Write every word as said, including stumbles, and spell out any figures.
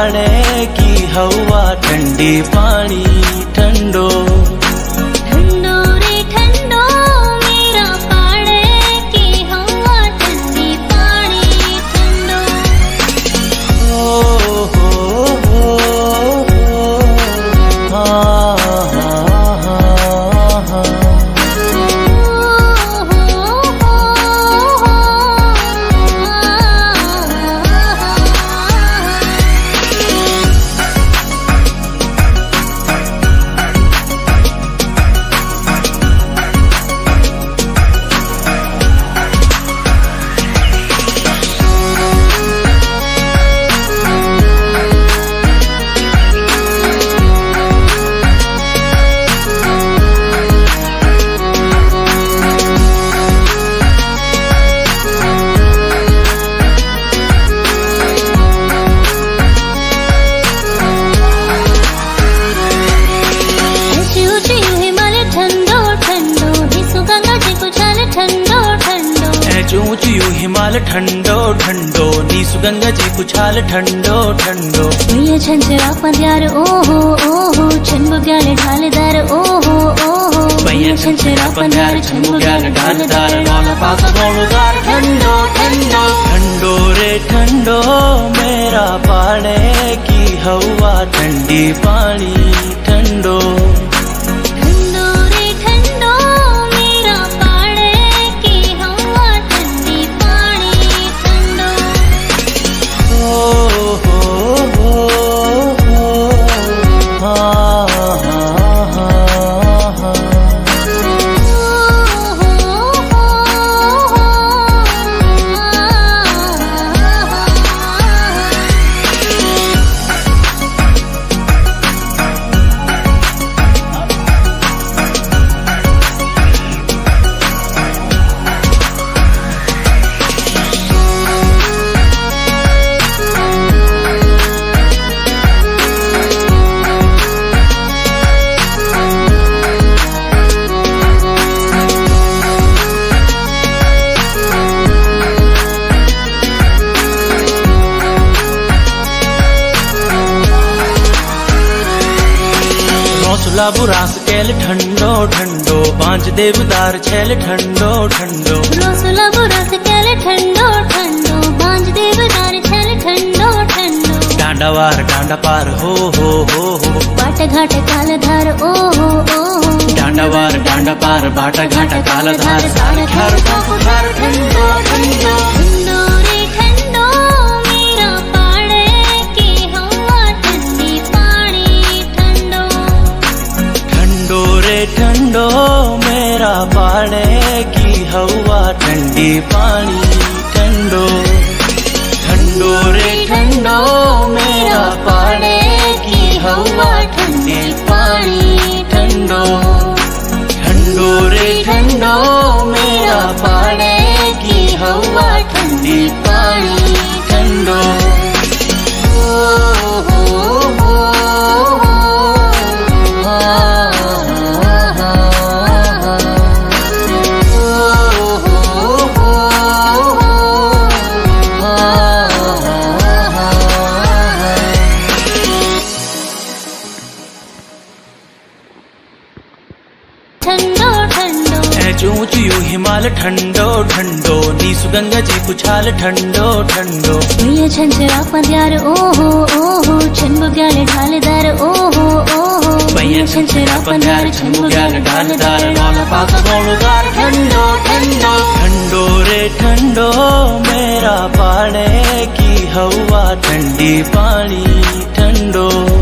पाने की हवा ठंडी पानी ठंडो ठंडो रे ठंडो मेरा पाने की हवा ठंडी पानी ठंडो। ओ हो हो हाँ हाँ हाँ हाँ ऊंची यू हिमाल ठंडो ठंडो नीसु गंगा जी कुछाल ठंडो ठंडो। भैया छंछरा पंद्यार ओहो ओहो छनबु ग्याल ढालदार ओहो ओहो भैया छंछरा पंद्यार छनबु ग्याल ढालदार नौला पास गोलदार ठंडो ठंडो ठंडो रे ठंडो मेरा पाने की हवा ठंडी पानी ठंडो। बुरास केल ठंडो ठंडो बांझ देवदार छेल ठंडो ठंडो। रोसला बुरास केल ठंडो ठंडो बांझ देवदार छेल ठंडो ठंडो। डांडा वार डांडा पार हो हो हो हो बाट घाट काल धार ओ हो ओ हो डांडा वार डांडा पार बाट घाट काल धार सारे खार खार ठंडो ठंडो ठंडो रे ठंडो मेरा पाने की हवा ठंडी पानी ठंडो। ठंडो रे ठंडो मेरा पाने की हवा ठंडी पानी ठंडो। ठंडो रे ठंडो मेरा पाने की हवा ठंडी पानी ठंडो। ठंडो रे ठंडो मेरा पाने की हवा ठंडी पानी ठंडो। ओ हो हो ऊंची यू हिमाल ठंडो ठंडो नीसु गंगा जी कुछाल ठंडो ठंडो। भैया छंछरा पंद्यार ओहो ओहो छनबु ग्याल ढालदार ओहो ओहो भैया छंछरा पंद्यार छनबु ग्याल ढालदार नौला पास गोलदार ठंडो ठंडो ठंडो रे ठंडो मेरा पाने की हवा ठंडी पानी ठंडो।